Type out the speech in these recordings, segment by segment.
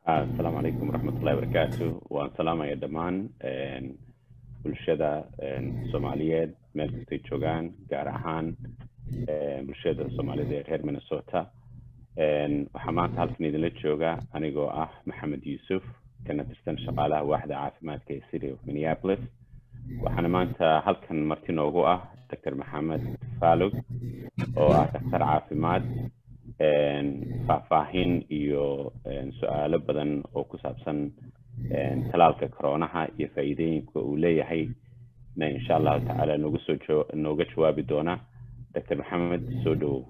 السلام عليكم ورحمة الله وبركاته والسلام يا دمان bulshada Soomaaliyeed meel kastay joogaan gaar ahaan bulshada Soomaalida ee reer Minnesota waxaa maanta halkan idinla jooga anigoo ah Maxamed Yuusuf kana tirsan shaqaalaha waaxda caafimaadka ee City of Minneapolis waxaana maanta halkan marti noogu ah Dr. Maxamed Faalog oo ah dhakhtar caafimaad faahfaahin iyo su'aalo badan oo ku saabsan talaalka koronaha iyo faa'iidooyinka uu leeyahay insha Allah ta'ala nooga jawaabi doona Dr. Maxamed soo dhawow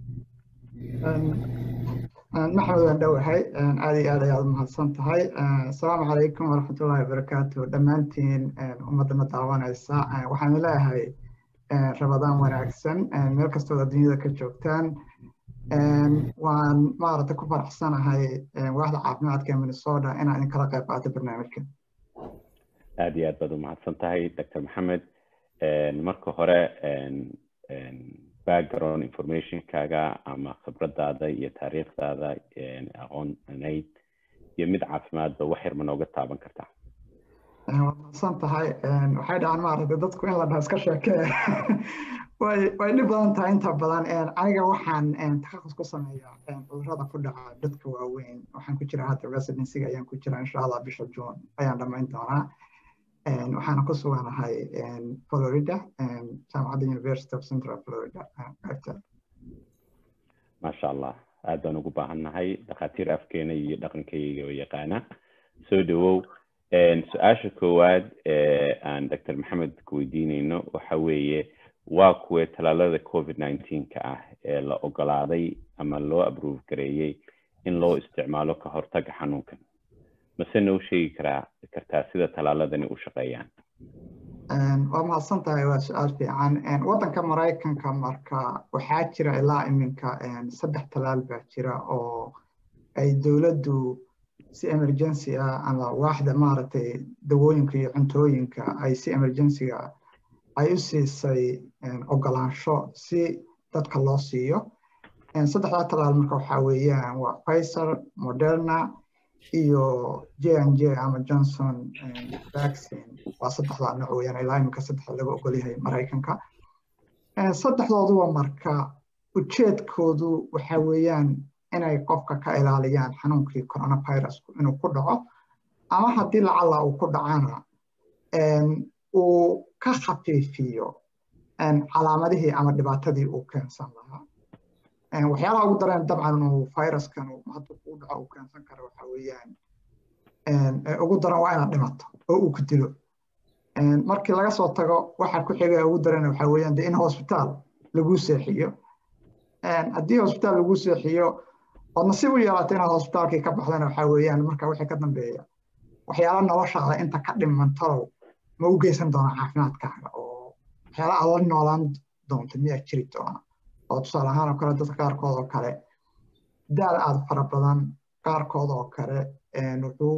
maxamed waan dhowahay aad iyo aad ayaad mahadsan tahay assalaamu calaykum waraxmatullaahi wabarakaatuh dhammaantiin ummadda daawanaysa waxaan leeyahay rabadaan wanaagsan meel kastoo adduunyada ka joogtaan waan maaragtay ku faraxsanahay waaxda caafimaadka Minnesota inaan idin kala qayb qaato barnaamijkan aad iyo aad baad u mahadsan tahay Dr. Maxamed marka hore background information kaaga ama khibradaada iyo taariikhdaada aqoonayd iyo mid caafimaadba wax yar ma nooga taaban kartaa waad mahadsan tahay waxay dhacan maaragtay dadku in la dhaha iska sheekee way dhib badan tahay inta badan aniga waxaan takhasus ku sameeyaa cudurrada ku dhaca dadka waaweyn waxaan ku jiraa hadda residency ayaan ku jiraa insha Allah bisha June ayaan dhamayn doonaa waxaan ku suganahay Florida jaamacadda University of Central Florida masha Allah aad baan ugu baahannahay dhakhaatiir afkeena iyo dhaqankayga oo yaqaana soo dhawow su-aasha koowaad aan Dr. Maxamed ku weydiinayno waxa weeye waa kuwee talaalada COVID-19 ka ah ee la ogolaaday ama loo approve gareeyay in loo isticmaalo ka hortagga xanuunkan mase noo sheegi kartaa sida talaaladani u shaqeeyaan waa mahadsan tahay waa su-aal fiican waddanka Maraykanka marka waxaa jira ilaa iminka 3 talaal baa jira oo ay dowladdu si emergency ah ama waaxda maaragtay dawooyinka iyo cuntooyinka ay si emergency ah ay u siisay ogolaansho si dadka loo siiyo 3 talaal marka waxaa weeyaan waa Pfizer, Moderna iyo J&J ama Johnson vaccine waa 3 nooc weeyaan ilaa iminka 3 laga ogol yahay Maraykanka 3dooduba marka ujeedkoodu waxa weeyaan inay qofka ka ilaaliyaan xanuunkii coronavirus inuu ku dhaco ama haddii lacala uu ku dhacana uu ka khafiifiyo calaamadihii ama dhibaatadii uu keensan lahaa waxyaalaha ugu daran dabcan inuu viruskan hadduu ku dhaco uu keensan karo waxa weeyaan ugu daran waa inaad dhimato oo uu ku dilo markii laga soo tago waxa ku xiga ugu daran waxa weeyaan in hospital lagu seexiyo haddii hospital lagu seexiyo oo nasiib u yeelato inaad hospitalkii ka baxdana waxa weeyaan marka wixii ka dambeeya waxyaala noloshaada inta ka dhimantalow ma u geysan doona caafimaadkaaga oo waxyaala aad la noolaan doonto miyaa jiri doona oo tusaale ahaan oo kale dadka qaarkood oo kale daal aad fara badan qaarkood oo kale wuxuu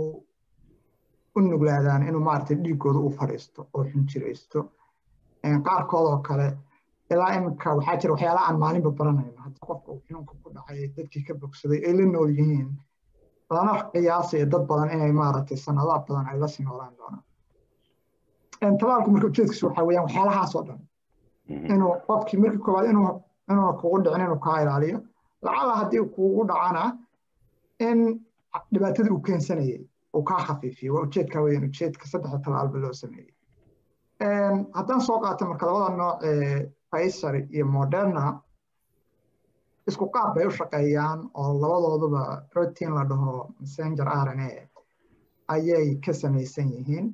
u nuglaadaan inuu maaragtay dhiigooda u fadhiisto oo xinjiraysto qaarkood oo kale ilaa iminka waxaa jira waxyaala aan maalinba baranayno hadda qofka uu xanuunka ku dhacay dadkii ka bogsaday ay la nool yihiin lana qiyaasaya dad badan inay maaragtay sanado badan ay la sii noolaan doonaan talaalku marka ujeedkiisu waxaa weeyaan waxyaalahaas oo dhan inuu qofkii markii koowaad inuuna kugu dhicin inuu kaa ilaaliyo lacala haddii kugu dhacana in dhibaatadii uu keensanayay uu kaa khafiifiyo waa ujeedka weeyaan ujeedka 3 talaalba loo sameeyey haddaan soo qaato marka labada nooc Pfizer iyo Moderna isku qaab bay u shaqeeyaan oo labadooduba protein la dhaho messenger RNA ayay ka samaysan yihiin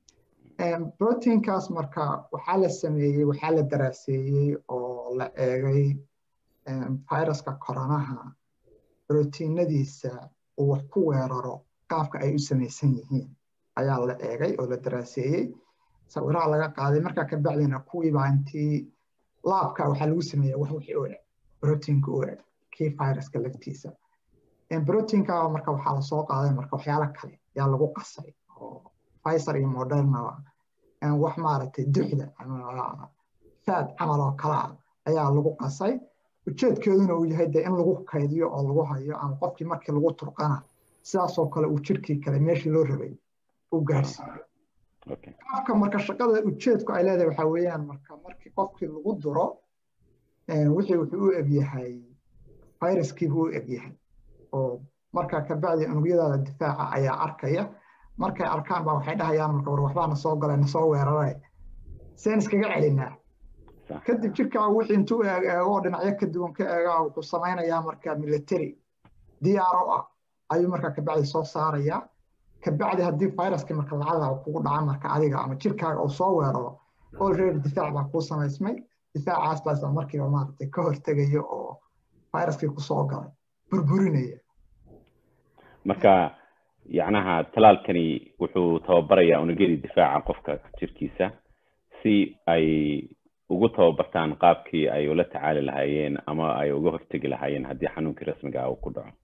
proteinkaas marka waxaa la sameeyey waxaa la daraaseeyey oo la eegay viruska koronaha proteinadiisa uu wax ku weeraro qaabka ay u samaysan yihiin ayaa la eegay oo la daraaseeyey sawiraha laga qaaday markaa ka bacdina kuwiiba intii laabka waxaa lagu sameeyaa wax wixii u eg proteinka u eg kii viruska laftiisa proteinka marka waxaa la soo qaaday marka waxyaalo kale ayaa lagu qasay oo Pfizer iyo Moderna wax maaragtay duxda ama faad camal oo kala ayaa lagu qasay ujeedkeeduna uu yahay in lagu kaydiyo oo lagu hayo ama qofkii markii lagu turqana sidaasoo kale uu jirkii kale meeshii loo rabay uu gaarsiiyo qaabka marka shaqada ujeedku ay leedahay waxaa weeyaan markii qofkii lagu duro wixii wuxuu u egyahay fayraskiibuu u egyahay oo markaa kabacdi unugyadaada difaaca ayaa arkaya markay arkaan baa waxay dhahayaan marka war waxbaa na soo galay na soo weeraray seen iskaga celinaa kadib jirkaa wixii intuu eego dhinacyo ka duwan ka eegaa wuxuu samaynayaa marka military diyaaro ah ayuu markaa kabacdi soo saarayaa kabacdi haddii fayraskii marka lacada kugu dhaca marka adiga ama jirkaaga uu soo weeraro already difaac baa kuu samaysmay difaacaas baa isla markiiba maaragtay ka hortegayo oo fayraskii kusoo galay burburinaya marka yacnaha talaalkani wuxuu tababarayaa unugyadii difaaca qofka jirkiisa si ay ugu tababartaan qaabkii ay ula tacaali lahaayeen ama ay uga hortegi lahaayeen haddii xanuunkii rasmiga ah uu ku dhaco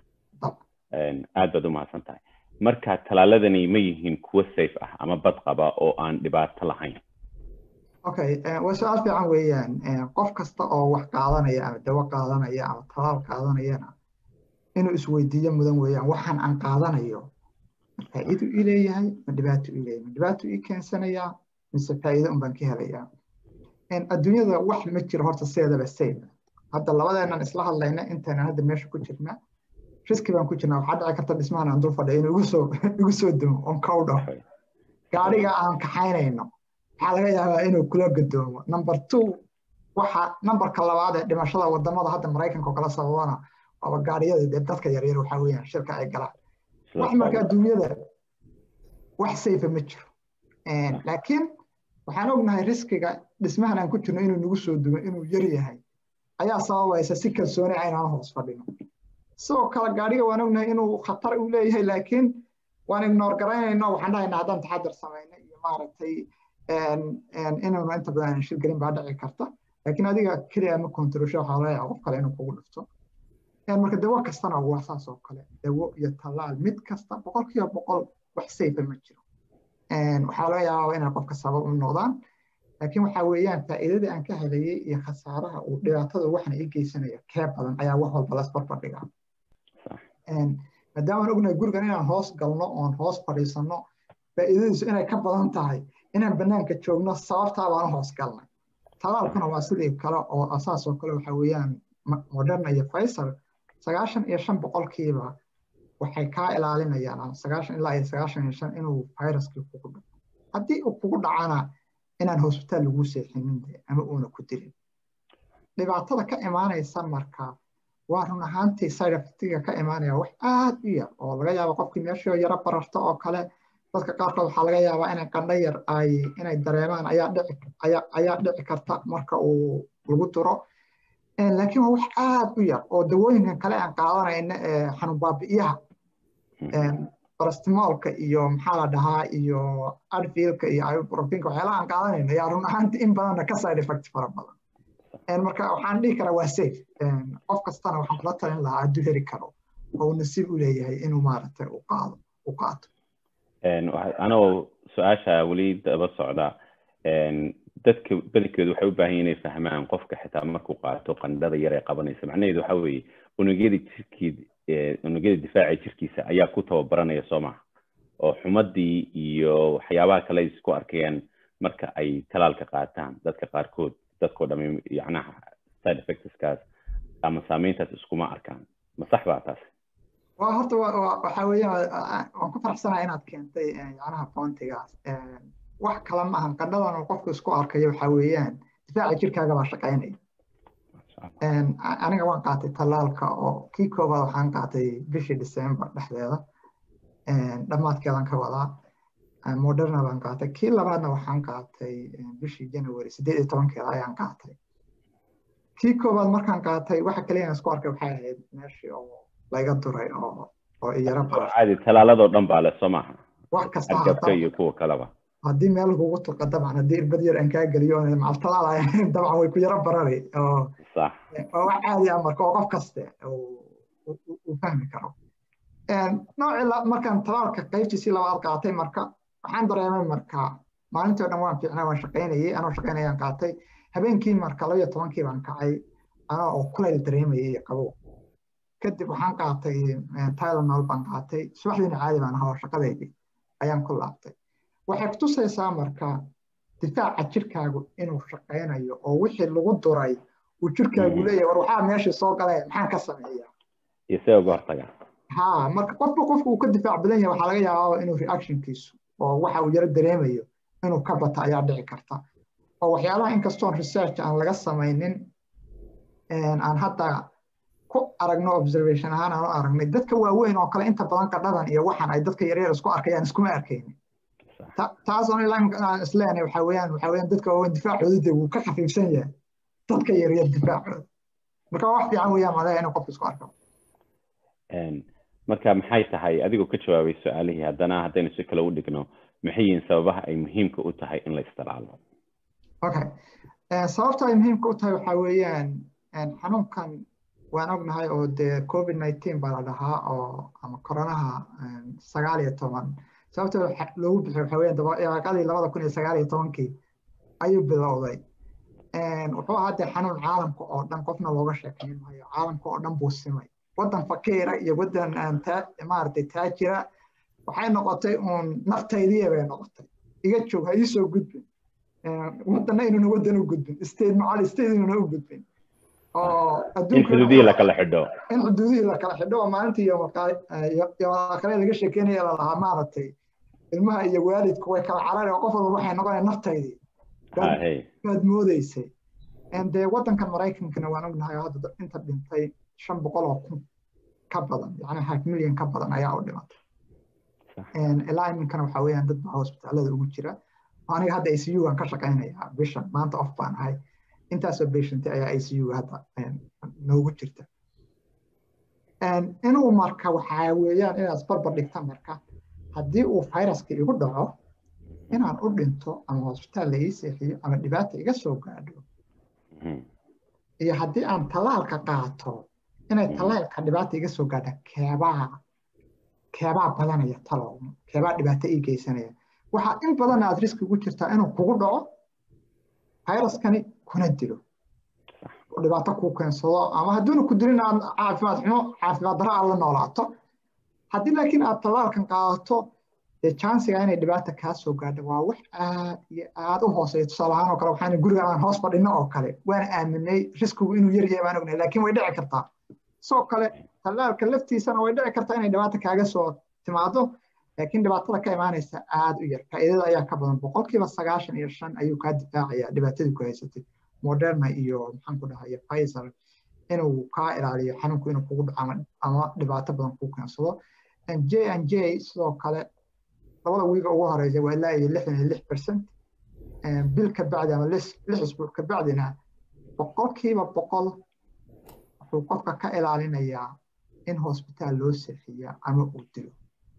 aad baad u mahadsan tahay marka talaaladani ma yihiin kuwo safe ah ama bad qaba oo aan dhibaato lahayn okay waa su'aal fiican weeyaan qof kasta oo wax qaadanaya ama dawo qaadanaya ama talaal qaadanayana inuu isweydiiyo mudan weeyaan waxaan aan qaadanayo faa'iido ii leeyahay ma dhibaato ii leeyahay ma dhibaato ii keensanayaa mise faa'iido un baan ka helayaa adduunyada wax ma jiro horta sideedaba safe hadda labadeennan isla hadlayna intaynan hadda meesha ku jirna riski baan ku jirnaa waxaa dhici karta dhismahan aan dul fadhiyo inuu igu soo dumo on kawdho gaadhiga aan kaxaynayno waxaa laga yaabaa inuu kula gadoomo number 2 waxa numberka labaad ee dhimashada wadamada hadda Mareykanka oo kala sababana waa gaadhiyada dadka yaryar waxa weeyaan shirka ay galaan wax marka adduunyada wax safe ma jiro laakiin waxaan ognahay riskiga dhismahan aan ku jirno inuu nagu soo dumo inuu yar yahay ayaa sababaysa si kalsooni aynaan hoos fadhino sidoo kale gaadhiga waan ognahay inuu khatar u leeyahay laakiin waan ignore garaynayno waxaan dhahaynaa haddaan taxadar samayno iyo maaragtay inaanu inta badan aan shil gelin baa dhici karta laakiin adiga keliya ma controlsho waxaa laga yaabaa qof kale inuu kugu dhufto marka dawo kastana waa saas oo kale dawo iyo talaal mid kasta 100% wax safe ma jiro waxaa laga yaabaa inay qofka sabab u noqdaan laakiin waxaa weeyaan faa'iidada aan ka helayay iyo khasaaraha uu dhibaatada waxna ii geysanaya kee badan ayaa wax walba la isbarbar dhigaa maadaama aan ognahay gurigan inaan hoos galno oon hoos fadhiisanno faa'iidadiisu inay ka badan tahay inaan bannaanka joogno sababtaa baan u hoos galnay talaalkuna waa sidii kale oo asaas oo kale waxaa weeyaan Moderna iyo Pfizer 95% waxay kaa ilaalinayaan 90 ilaa 95 inuu fayraskii kugu dhaco haddii uu kugu dhacana inaan hospitaal lagu seexinin ama uuna ku dilin dhibaatada ka imaanaysa marka waa run ahaantii side effectiga ka imaanaya wax aad u yar oo laga yaabo qofkii meeshii yara bararta oo kale dadka qaarkood waxaa laga yaabaa inay qandho yar inay dareemaan ayaa dhici karta marka uu lagu duro laakiin waa wax aad u yar oo dawooyinkan kale aan qaadanayna xanuun baabi'iyaha paracetamolka iyo maxaa la dhahaa iyo advilka iyo ibuprofenka waxyaalaha aan qaadanayna ayaa run ahaantii in badanna ka side effect fara badan marka waxaan dhihi karaa waa safe qof kastana waxaan kula talin lahaa hadduu heli karo oo uu nasiib u leeyahay inuu maaragtay u qaato anoo su-aasha weli daba socda dadka badankeedu waxay u baahan yihiin inay fahmaan qofka xitaa markuu qaato qandhada yar ee qabanaysa macnaheedu waxa weeye unugyada difaaca jirkiisa ayaa ku tababaranaya soo maha oo xumadii iyo waxyaabaha kale isku arkayaan marka ay talaalka qaataan dadka qaarkood dadkoo dhammi yacnaha side effectskaas ama saameyntaas iskuma arkaan ma sax baa taas waa horta waxaa weeyaan waan ku faraxsanahay inaad keentay yacnaha pointigaas wax kale ma ahan qandhadan uu qofku isku arkayo waxaa weeyaan difaaca jirkaaga baa shaqaynaya aniga waan qaatay talaalka oo kii koobaad waxaan qaatay bishii December dhexdeeda dhammaadkeedan ka wadaa Moderna baan qaatay kii labaadna waxaan qaatay bishii January 18 ayaan qaatay kii koobaad markaan qaatay waxa kaliya aan isku arkay waxay ahayd meeshii oo laga duray oo iyara caadi talaaladoo dhan baa la Soomaha wax kasta iyo kuwa kaleba haddii meel lagugu tuqa dabcan haddii irbad yar aan kaa geliyo macal talaal dabcan way ku yara barari oo صح wax caadi ah marka qof kaste uu fahmi karo nooca markaan talaalka qaybtiisii labaad qaatay marka waxaan dareemay marka maalintii oo dhan waan fiicnaa waan shaqaynayay anoo shaqaynayaan qaatay habeenkii marka 12 baan kacay anoo oo kulayl dareemayay qabow kadib waxaan qaatay Tylenol baan qaatay subaxdiina caadi baan ahaa shaqadeydii ayaan ku laabtay waxay ku tusaysaa marka difaaca jirkaagu inuu shaqeynayo oo wixii lagu duray uu jirkaagu leeyahay war waxaa meesha soo galay maxaan ka sameeyaa isagoo hortaga marka qofku uu ka difaac badan yahay waxaa laga yaabaa inuu reactionkiisu oo waxa uu yara dareemayo inuu ka bato ayaa dhici karta oo waxyaalaha inkastoon research aan laga samaynin aan hadda ku aragno observation ahaan aan u aragnay dadka waaweyn oo kale inta badan qadhadan iyo waxaan ay dadka yaryar isku arkayaan iskuma arkaynin taas oo aan isleenahay waxa weeyaan dadka waaweyn difaacooda wuu ka khafiifsan yahay dadka yaryar difaacooda marka wax fiican weeyaan maadaama inuu qofku isku arko marka maxay tahay adigoo ka jawaabay su'aalihii haddana haddaynu si kale u dhigno maxay yihiin sababaha ay muhiimka u tahay in la istiraalo okay sababta ay muhiimka u tahay waxa weeyaan xanuunkan waan ognahay oo dee COVID-19 baa la dhahaa oo ama koronaha 19 sababta loogu bixiyo waxa weeyaan dabaaqadii 2019 ayuu bilowday wuxuu ahaa dee xanuun caalamka oo dhan qofna looga sheekayn maayo caalamka oo dhan buu simay waddan fakiira iyo waddan maaragtay taajira waxay noqotay uun naftaydii bay noqotay iga joog ha ii soo gudbin waddanna inuuna waddan u gudbin state macal state inuuna u gudbin oo in xuduudihii la kala xidho oo maalintii iyo aakhire laga sheekeynaya la lahaa maaragtay ilmaha iyo waalidku way kala carari oo qof walba waxay noqonaya naftaydii baad moodaysay dee waddankan Maraykankana waan ognahay hadda inta dhintay 500,000 ka badan yani 500,000 ka badan ayaa u dhimatay ilaa iminkana waxa weeyaan dad baa hospitaalada ugu jira aniga hadda ICU aan ka shaqeynayaa bishan maanta off baan ahay intaasoo patient ayaa ICU hadda noogu jirta inuu marka waxa weeyaan inaad isbarbar dhigta marka haddii uu fayraska igu dhaco inaan u dhinto ama hospitaal la ii seexiyo ama dhibaata iga soo gaadho iyo haddii aan talaalka qaato inay talaalka dhibaata iga soo gaadha keebaa badanaya talow keebaa dhibaato ii geysanaya waxaa in badan aad riski ugu jirtaa inuu kugu dhaco fayraskani kuna dilo dhibaato ku keensado ama hadduuna ku dilin aad caafimaad darro aad la noolaato haddii laakiin aad talaalkan qaadato dee chansiga inay dhibaata kaa soo gaadho waa wax aad iyo aad u hooseeya tusaale ahaan oo kale waxaan guriga aan hoos fadhino oo kale waan aaminay riskigu inuu yar yahay baan ognay laakiin way dhici kartaa sidoo kale talaalka laftiisana way dhici kartaa inay dhibaata kaaga soo timaado laakiin dhibaatada ka imaanaysa aad u yar faa'iidada ayaa ka badan 95% ayuu kaa difaacaya dhibaatadii ku haysatay Moderna iyo maxaan ku dhahay Pfizer inuu kaa ilaaliyo xanuunku inuu kugu dhaco ama dhibaato badan ku keensado J&J sidoo kale labada wiiga ugu horeysa waa ilaa 66% bil ka bacdi ama 6 isbuuc ka bacdina 100% wuxuu qofka ka ilaalinayaa in hospitaal loo seexiyo ama uu dilo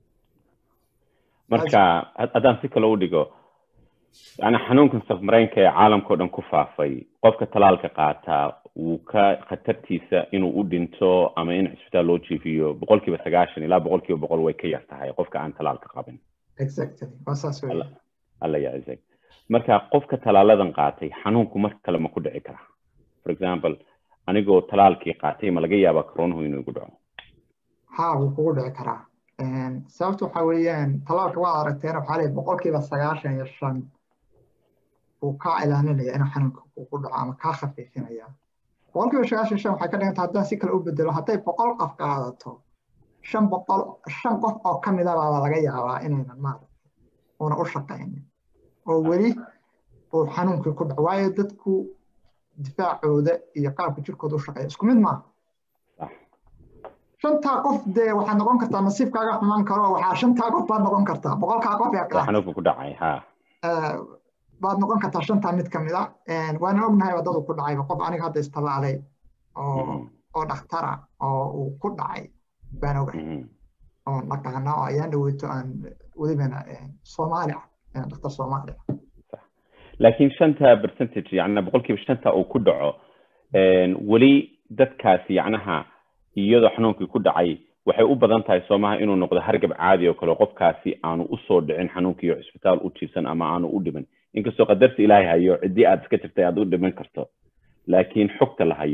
marka haddaan si kale u dhigo yani xanuunkan safmareenka ee caalamka oo dhan ku faafay qofka talaalka qaataa wuu ka khatartiisa inuu u dhinto ama in cisbitaal loo jiifiyo 90% ilaa 100% way ka yar tahay qofka aan talaalka qabin exactly alla yaazay marka qofka talaaladan qaatay xanuunku mar kale ma ku dhici karaa for example anigoo talaalkii qaatay ma laga yaabaa koronuhu inuu igu dhaco wuu kugu dhici karaa sababta waxa weeyaan talaalka waa aragteen waxa leeyahay 95% uu ka ilaalinaya inuu xanuunka ku dhaco ama ka khafiifinaya 95% waxay ka dhigan tahay haddaan si kale u bedelo hadday 100 qof qaadato 5 qof oo ka mid ah baa laga yaabaa inaynan maaragtay una u shaqeynin oo weli uu xanuunka ku dhaco waayo dadku difaacooda iyo qaabka jirkooda u shaqeeya isku mid maaha shantaa qof dee waxaad noqon kartaa nasiibkaaga xumaan karo waxaa shantaa qof baad noqon kartaa 100kaa qof ee xanuunka ku dhacay baad noqon kartaa shantaa mid ka mid ah waana ognahay wadadu ku dhacay qof aniga hadda istalaalay oo dhakhtara oo uu ku dhacay baan ogahay oo naqaana oo ayaan dhaweyto aan welibana Soomaali dhakhtar Soomaali laakiin 5% yani 5% uu ku dhaco weli dadkaasi yacnaha iyadoo xanuunkii ku dhacay waxay u badan tahay Soomaha inuu noqdo hargab caadi oo kale qofkaasi aanu u soo dhicin xanuunkii iyo cisbitaal u jiifsan ama aanu u dhiman inkastoo qadarta Ilaahay hayo cidii aad iska jirtay aad u dhiman karto laakiin xogta la hayo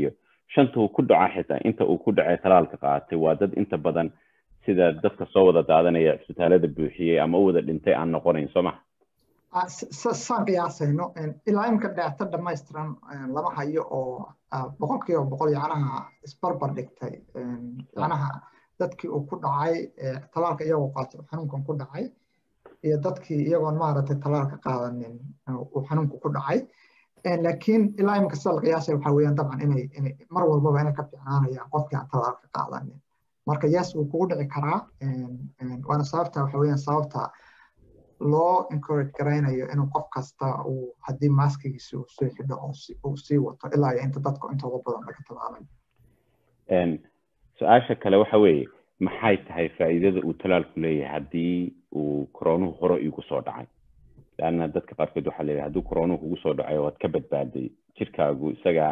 shanta uu ku dhaca xitaa inta uu ku dhacay talaalka qaatay waa dad inta badan sida dadka soo wada daadanaya isbitaalada buuxiyay ama u wada dhintay aan noqonayn soo ma saan qiyaasayno ilaa imka dheecta dhammaystiran lama hayo oo 100% yacnaha isbarbar dhigtay yacnaha dadkii uu ku dhacay talaalka iyagoo qaatay xanuunkan ku dhacay iyo dadkii iyagoon maaragtay talaalka qaadanin uu xanuunku ku dhacay laakiin ilaa imka sida la qiyaasay waxaa weeyaan dabcan inay mar walbaba inay ka fiicnaanayaan qofkii aan talaalka qaadanin marka yes wuu kugu dhici karaa waana sababta waxa weeyaan sababta loo encourage garaynayo inuu qof kasta uu haddii maaskigiisa uu soo xidho uu sii wato ilaa iyo inta dadka intooda badan laga talaalayo su-aasha kale waxa weeye maxay tahay faa'iidada uu talaalku leeyahay haddii uu koronuhu hore igu soo dhacay laanna dadka qaarkood waxaa leeyahay hadduu koronuhu kugu soo dhacay waad ka badbaaday jirkaagu isaga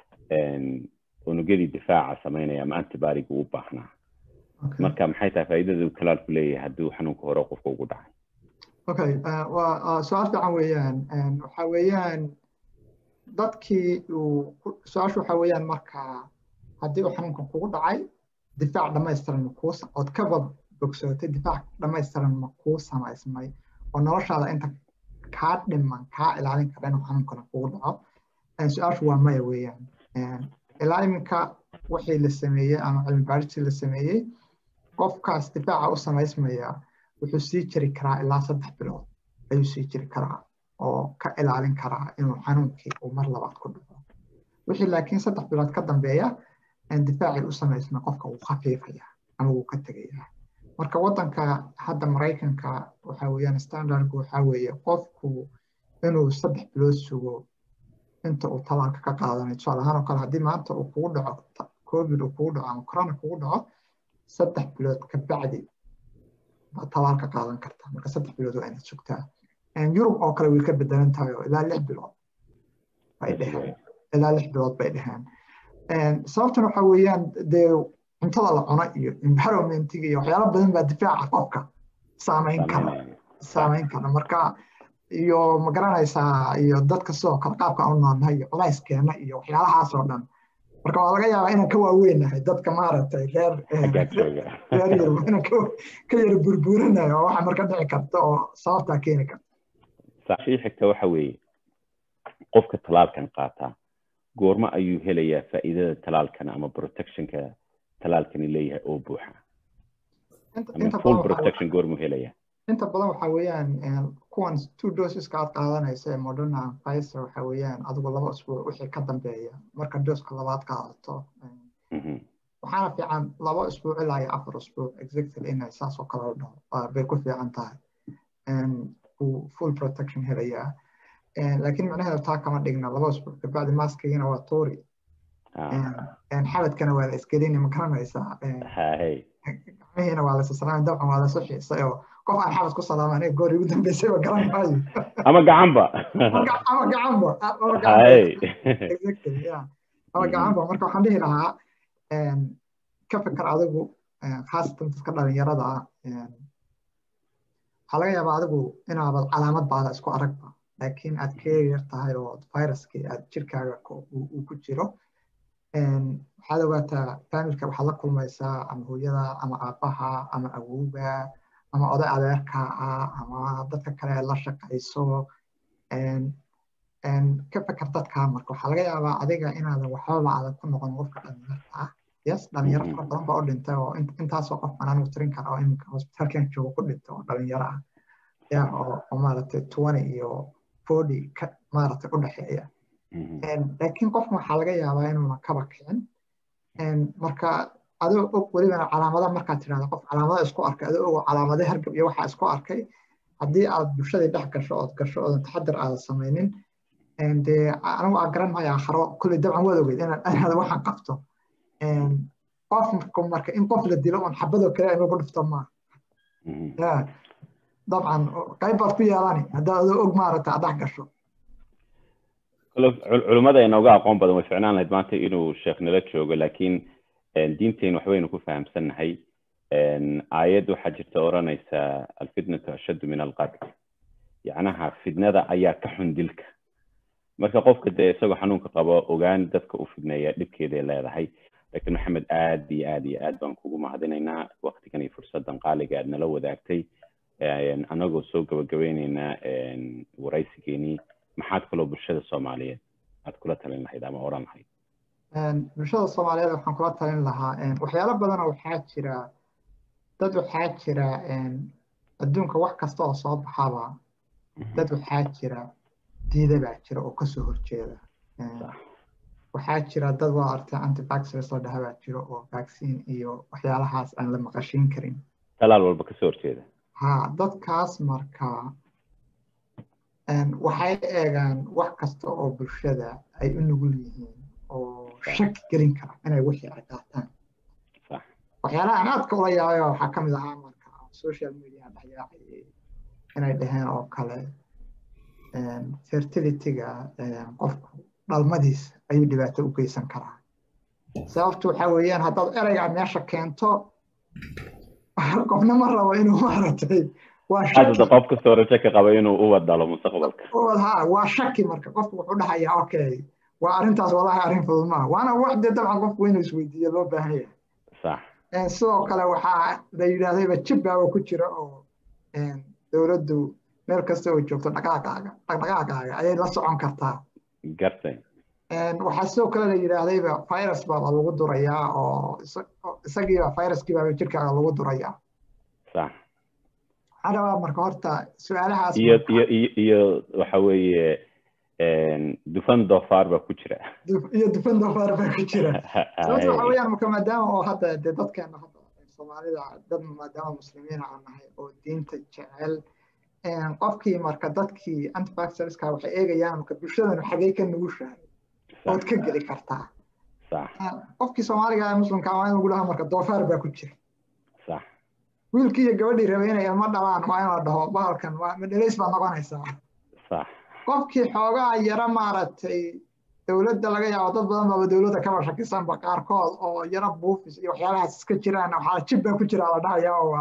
unugyadii difaaca samaynaya ama antibodiga u baahnaa marka maxay tahay faa'iidada uu talaalku leeyahay haddii uu xanuunka hore qofka ugu dhacay okay su-aal fiican weeyaan waxaa weeyaan dadkii su-aashu waxaa weeyaan marka haddii uu xanuunkan kugu dhacay difaac dhammaystiran ood ka bogsootay difaac dhammaystiran ma kuu samaysmay oo noloshaada inta kaa dhiman kaa ilaalin kara inuu xanuunkana kugu dhaco su-aashu waa maya weeyaan ilaa iminka wixii la sameeyey ama cilmi baaristii la sameeyey qofkaas difaaca u samaysmaya wuxuu sii jiri karaa ilaa 3 bilood ayuu sii jiri karaa oo ka ilaalin karaa inuu xanuunkii uu mar labaad ku dhaco wixii laakiin 3 bilood ka dambeeya difaacii u samaysma qofka wuu khafiifaya ama wuu ka tegayaa marka waddanka hadda Maraykanka waxa weeyaan standardku waxa weeye qofku inuu 3 bilood sugo inta uu talaalka ka qaadanayo tusaale ahaan oo kale haddii maanta uu kugu dhaco covid uu kugu dhaco ama corona kugu dhaco 3 bilood ka bacdi talaalka qaadan kartaa marka 3 bilood waa inaad sugtaa Yurub oo kale way ka bedelan tahay oo ilaa 6 bilood bay dheheen ilaa 6 bilood bay dheheen sababtuna waxa weeyaan dee cuntada la cuno iyo environmentiga iyo waxyaalo badan baa difaaca qofka saameyn kara marka iyo ma garanaysaa iyo dadka sidoo kale qaabka u noolnahay iyo culayskeena iyo waxyaalahaas oo dhan marka waa laga yaabaa inaan ka waaweynahay dadka maaragtay reer Yurub inaan ka yara burburinayo oo waxa marka dhici karta oo sababtaa keeni karta saashii xigta waxa weeye qofka talaalkan qaataa goorma ayuu helayaa faa'iidada talaalkan ama protectionka talaalkani leeyahay oo buuxa full protection goormu helayaa inta badan waxa weeyaan kuwan 2 doseska aad qaadanaysa Moderna and Pfizer waxa weeyaan adigu 2 usbuuc wixii ka dambeeya marka dooska labaad qaadato waxaana fiican 2 usbuuc ilaa 4 usbuuc exactly inay saas oo kale dhaho bay ku fiican tahay full protection helayaa laakiin macnaheedu taa kama dhigna 2 usbuuc ka bacdi maskigina waa toori xabadkana waa la isgelin ma garanaysaa gacmihiina waa la sasanayn dabcan waa la soo xiisay oo qof aan xabad ku salaama aniga goor ugu dambeysay waa garan maayo ama gacanba exactly yeah ama gacanba marka waxaan dhihi lahaa ka fikir adigu khaasatan dadka dhalinyarada ah waxaa laga yaabaa adigu inaaba calaamad baada isku aragba laakiin aad carrier tahay oo viruskii aad jirkaaga uu ku jiro waxaad ogaataa familka waxaad la kulmaysaa ama hooyada ama aabbaha ama awowga ama oday adeerka ah ama dadka kale la shaqayso ka fikir dadkaa marka waxaa laga yaabaa adiga inaadan waxbaba aadan ku noqon qofka dhalinyarta ah yes dhalinyaro fara badan baa u dhintay oo intaasoo qof aan anigu tirin kara oo iminka hospitaalkan joogo ku dhintay oo dhalinyaro ah yaa oo maaragtay 20 iyo 40 maaragtay u dhexeeya laakiin qofka waxaa laga yaabaa inuuna kaba kicin marka adoo og welibana calaamada markaad tidhahdo qof calaamada isku arkay adoo og calaamada hargab iyo waxaa isku arkay haddii aad bulshadii dhex gasho oodan taxadir aadan samaynin dee anigu aan garan maayo aakhiro kulli dabcan waad ogeyd inaad waxaan qabto qofku marka in qof la dilo oon xabadoo kale ay lagu dhifto maaha dabcan qayb baad ku yeelani haddaa adoo og maaragta aad dhex gasho culimada inooga aqoon badan way ficnaan lahayd maanta inuu sheekh nala joogo laakiin diinteenu waxbaynu ku fahamsannahay aayad waxaa jirta oranaysa alfitnatu ashaddu min alqatl yacnaha fidnada ayaa ka xun dilka marka qofka dee isagoo xanuunka qabo ogaan dadka u fidneeya dhibkeeda ay leedahay. laakiin maxamed aad iyo aad baan kugu mahadinaynaa waqtigan iyo fursadan qaaliga aad nala wadaagtay anagoo soo gabagabeynaynaa waraysigeenii. maxaad kaloo bulshada Soomaaliyeed aad kula talin lahayd ama oran lahayd? bulshada Soomaaliyeed waxaan kula talin lahaa waxyaalo badan oo waxaa jira adduunka wax kasta oo soo baxaba dad waxaa jira diida baa jira oo ka soo horjeeda. waxaa jira dad waa artay anti-vaxxers la dhaha baa jira oo vaccine iyo waxyaalahaas aan la maqashiin karin. talaal walba ka soo horjeeda. dadkaas marka waxay eegaan wax kasta oo bulshada ay u nugul yihiin oo shaki gelin kara inay wixii ay qaataan. waxyaalaha aan aadka ula yaabay waxaa ka mid ahaa marka social media dhexyaacay inay dhaheen oo kale fertility-ga qofku dhalmadiisa ayuu dhibaato u geysan karaa. sababtu waxaa weeyaan haddaad ereygaa meesha keento qofna ma rabo inuu maaragtay hadda qof kastoo rajo ka qaba inuu u wadalo mustaqbalka. waa shaki marka qofku wuxuu dhahayaa okay waa arrintaas walahi arrin fudud maaha waana wax dee dabcan qofku inuu isweydiiyo loo baahan yahay. sax. sidoo kale waxaa la yidhaahdayba jibbaaba ku jira oo dowladdu meel kasta oo joogto dhaqdhaqaaqaaga ayay la socon kartaa. gartay. waxaa sidoo kale la yidhaahdayba virus baa lagu durayaa oo isagiiba viruskii baa jirkaaga lagu durayaa. sax. waxaan rabaa marka horta su-aalahaas iyo waxa weeye dufan doofaar baa ku jira. dufan doofaar baa ku jira. sababta waxa weeyaan marka maadaama oo hadda dee dadkeena hadda Soomaalida dad maadaama muslimiin aan nahay oo diinta jecel qofkii marka dadkii anti-vaxxerska waxay eegayaan marka bulshadana xagee ka nugushahay ood ka geli kartaa. qofkii Soomaaliga ee muslimka ah inuu dhaho marka doofaar baa ku jira. wiilkii iyo gabadhii rabay inay ilmo dhalaan waa in la dhaho bahalkan waa madhalays baa noqonaysaa. qofkii xoogaa yara maaragtay dowladda laga yaabo dad badan baa dowladda kaba shakisanba qaarkood oo yara buufis iyo waxyaalahaas iska jiraan waxaa jib baa ku jira la dhahayaa oo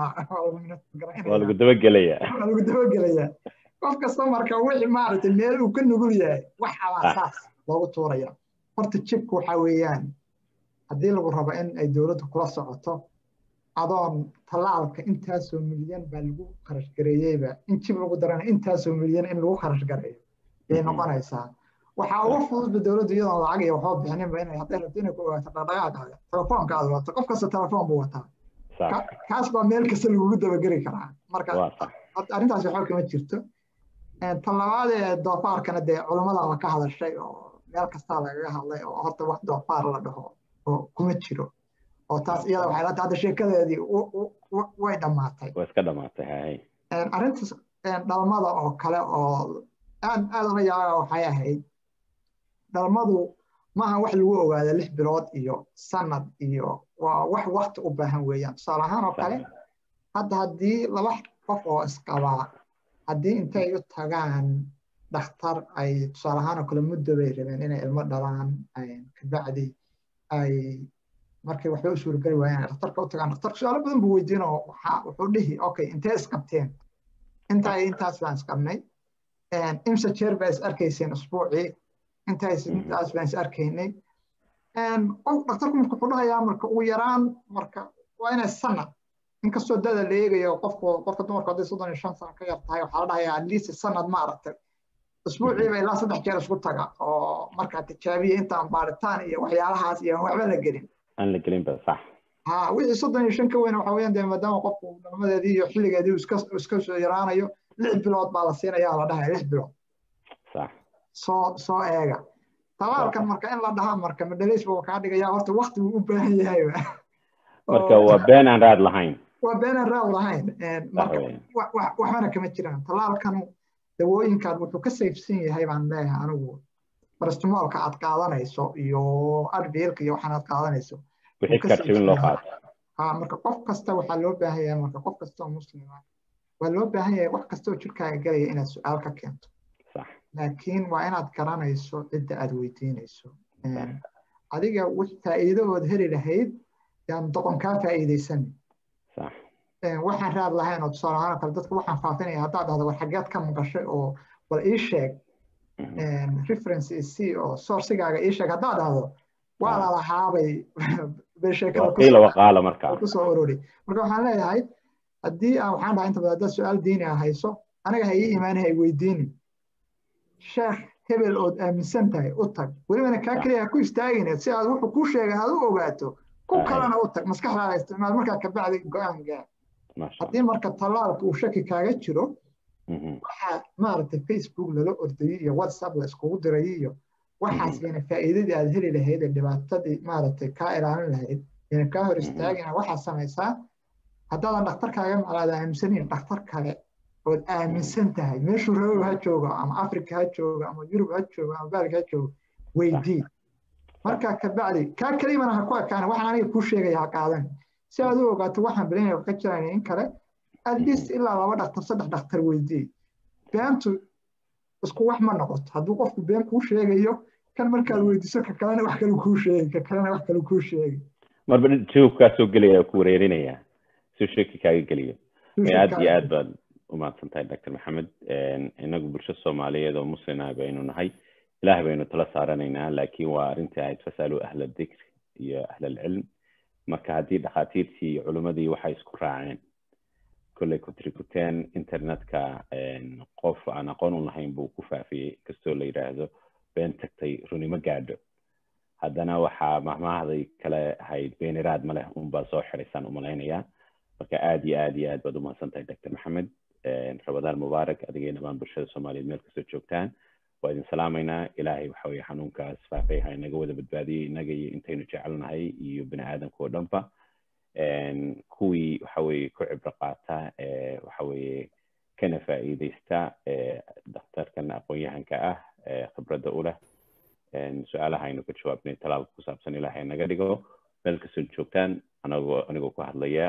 waa lagu dabagelayaa. qof kasta marka wixii maaragtay meel uu ka nugul yahay wax abaasaas loogu tuuraya. horta jibku waxaa weeyaan haddii lagu rabo in ay dowladdu kula socoto adoon talaalka intaasoo milyan baa lagu kharash gareeyeyba in jib lagu darana intaasoo milyan in lagu kharash gareeyo ayay noqonaysaa. waxaa ugu fududba dowladdu iyadoon lacag iyo waxba bixinba inay hadday rabto inay ku ogaato dhaqdhaqaaqaaga telefoonka aad wato qof kasta telefoon buu wataa. kaas baa meel kasta lagugu dabageli karaa. marka arrintaas waxba kama jirto. tan labaad ee doofaarkana dee culimmadaaba ka hadashay oo meel kastaa lagaga hadlay oo horta wax doofaar la dhaho oo kuma jiro. oo taas iyada waxay la tahay hadda sheekadeedii way dhammaatay. way iska dhammaatay. arrintaas dhalmada oo kale oo aad ula yaabaa waxay ahayd dhalmadu maaha wax lagu ogaado 6 bilood iyo sanad iyo waa wax waqti u baahan weeyaan. tusaale ahaan oo kale hadda haddii 2 qof oo isqabaa haddii intay u tagaan dhakhtar ay tusaale ahaan oo kale muddo bay rabeen inay ilmo dhalaan kabacdi ay markay waxba u suurageli waayaan dhakhtarka u tagaan dhakhtarka su-aalo badan buu weydiin oo wuxuu dhihi okay intee isqabteen intaas baan isqabnay imse jeer baa is arkayseen usbuucii intaas baan is arkaynay. dhakhtarku marka wuxuu dhahayaa marka ugu yaraan marka waa inay sanad inkastoo dada la eegayo qofka dumarka hadday 35 sano ka yar tahay waxaa la dhahayaa at least sanad ma aragtay usbuuciiba ilaa 3 jeer isku taga oo markaa tijaabiya intaan baaritaan iyo waxyaalahaas iyo waxba la gelin. aan la gelin ba sax. wixii 35 ka weyn waxa weeyaan dee maadaama qofku dhalmadeedii iyo xilligeedii iska soo yaraanayo 6 bilood baa la siinayaa la dhahayaa 6 bilood. sax. soo eega. talaalkan marka in la dhaha marka madhalays buu kaa dhigayaa horta waqti uu u baahan yahay. marka waa been aan raad lahayn. waa been aan raad lahayn. marka waxbana kama jiraan. talaalkan dawooyinkan wuxuu ka sayfsan yahay baan leeyahay anigu paracetamolka aad qaadanayso iyo advilka iyo waxaan aad qaadanayso. wixii ka jabin loo qaato. marka qof kasta waxaa loo baahan yahay marka qof kasta oo muslim ah waa loo baahan yahay wax kasta oo jirkaaga galaya inaad su'aal ka keento. laakiin waa inaad garanayso cidda aad weydiinayso. adiga wix faa'iido ood heli lahayd yaan doqon kaa faa'iidaysan. waxaan raad lahayn oo tusaale ahaan kale dadka waxaan faafinaya haddaad dhahdo war xageed ka maqashay oo bal ii sheeg reference c oo sourcigaaga ii sheeg haddaad dhahdo waa la lahaabay beesheekada ku soo ururi marka waxaan leeyahay haddii waxaan dhahay inta badan haddaad su-aal diini ah hayso aniga ha ii imaanay hay weydiini sheekh hebel ood aaminsan tahay u tag welibana kaa keliya ku istaagin si aad wuxuu kuu sheegay aad u ogaato ku kalena u tag maskaxdaada isticmaal markaa kabacdi go-aan gaar haddii marka tallaalka uu shaki kaaga jiro waxaa maaragtay Facebook lala ordayay iyo WhatsApp la iskugu diray iyo waxaas yana faa'iidadii aad heli lahayd ee dhibaatadii maaragtay kaa ilaalin lahayd yana kaa hor istaagina waxaa samaysaa haddaadan dhakhtarkaaga maclaada aaminsanin dhakhtar kale ood aaminsan tahay meeshuu rabo ha joogo ama Afrika ha joogo ama Yurub ha joogo ama baalka ha joogo weydii markaa kabacdi kaa kalimana ha ku ekaan waxaan aniga kuu sheegaya ha qaadan si aad u ogaato waxaan bilinaya ka jiraan in kale at least ilaa 2 dhakhtar 3 dhakhtar weydii beentu isku wax ma noqoto hadduu qofku been kuu sheegayo kan markaad weydiiso ka kalena wax kale kuu sheegay ka kalena wax kale kuu sheegay marba joogka soo galaya ku wareerinaya si shaki kaaga galiyo aad iyo aad baad u mahadsantahay Dr. Maxamed inagu bulshada Soomaaliyeed oo muslim ah baynu nahay ilaahay baynu tala saaranaynaa laakiin waa arinta ay fasalu ahla dhikr iyo ahla ilm marka hadii dhaqaatiirtii culimadii waxay isku raaceen kulay ku trikuteen internetka qof aan aqoon u lahayn buu ku faafiyay kastoo la yiraahdo been tagtay runimo gaadho haddana waxaa mahmaahaday kale ahayd beeniraad ma leh unbaa soo xiraysan u malaynaya marka aad iyo aad baad u mahadsantahay Dr. Maxamed Ramadan Mubaarak adigayna baan bulshada Soomaaliyeed meel kasta joogtaan waa idin salaamayna ilaahay waxa weeye xanuunkaas faafay hay naga wada badbaadiyay inaga iyo intaynu jecelnahay iyo bini aadamka oo dhanba kuwii waxa weeye ku cibro qaata waxa weeye kana faa'iideysta dhakhtarkan aqoon-yahanka ah khibradda u leh su'aalaha aynu ka jawaabnay talaalka ku saabsan ilaahay naga dhigo meel kasta joogtaan anigoo ku hadlaya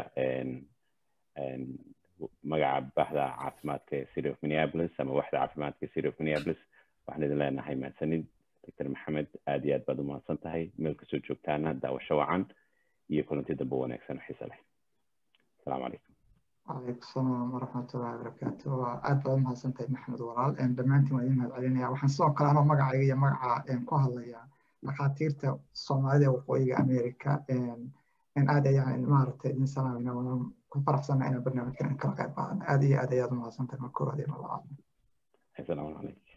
magaca bahda caafimaadka City of Minneapolis ama waxda caafimaadka City of Minneapolis waxaan idin leenahay mahadsanid Dr. Maxamed aad iyo aad baad u mahadsantahay meel kasta joogtaana daawasho wacan iyo kulanti dambe wanaagsan xiiso leh assalaamu calaykum وعليكم السلام ورحمة الله وبركاته أدعو ما سنتي محمد ورال إن دمانتي ما يمهد علينا وحن سوق كلامه مقعي مقع إن كهلا يا مخاطيرة الصومالية وقوية أمريكا إن هذا يعني مارت إن سلامنا وفرح سنة إن برنامج كان كلا قيد بعض هذه يا ما سنتي مكورة دي الله السلام عليكم